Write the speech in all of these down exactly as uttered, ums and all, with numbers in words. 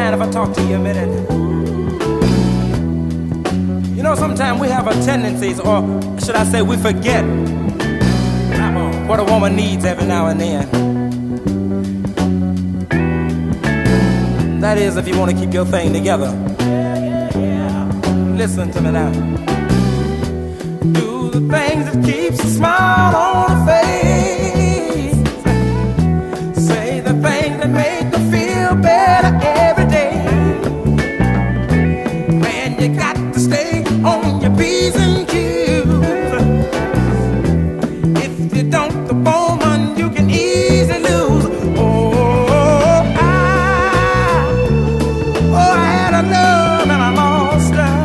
mind if I talk to you a minute? You know, sometimes we have a tendency, or should I say we forget what a woman needs every now and then. That is, if you want to keep your thing together. Listen to me now. Do the things that keeps a smile on her face. Say the things that make her feel better every day. Man, you got to stay on your P's and Q's. If you don't, the woman you can easily lose. Oh, I, oh, I had a love and I lost her.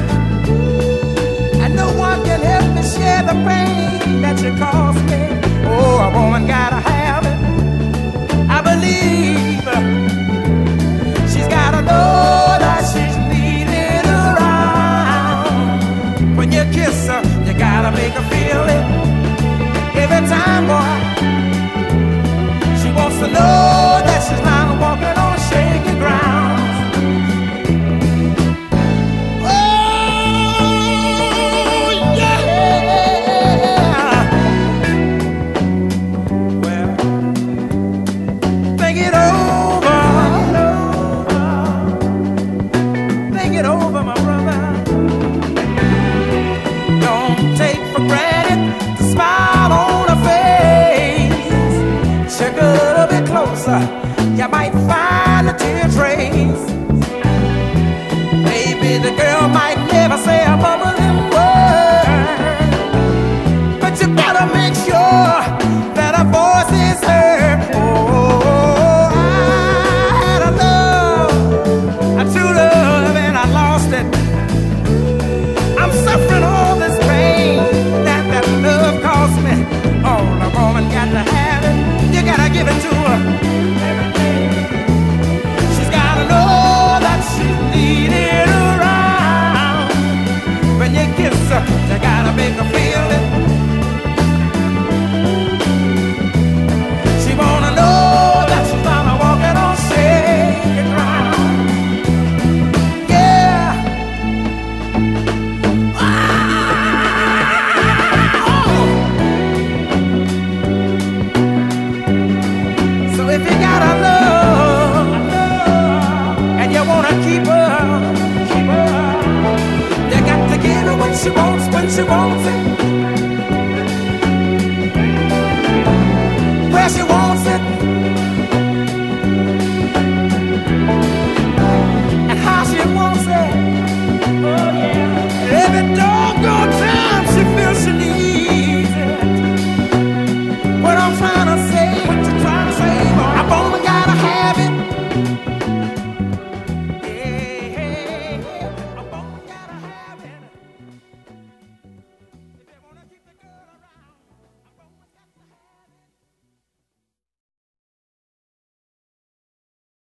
And no one can help me share the pain that you caused me. Oh, a woman gotta have it, I believe. She's gotta know that she's needed around. When you kiss her, you gotta make her feel it. Every time, boy, she wants to know that she's not walking on shaky ground. Oh, yeah. Well, think it over. Think it over, my brother. Don't take for granted the smile on her face. Check a little bit closer, you might find the tear trace. Maybe the girl might never say a mumbling word, but you better make sure that her voice is heard. Oh, I had a love, a true love, and I lost it. I'm suffering all this pain that that love cost me. Oh, the woman got to have it. You gotta give it to her. She's gotta know that she's needed around. When you kiss her, you gotta make her feel it. She wanna know that she's not walking on shaky ground. Yeah. So if you got a love and you wanna keep her, keep her, you got to give her what she wants when she wants it, where she wants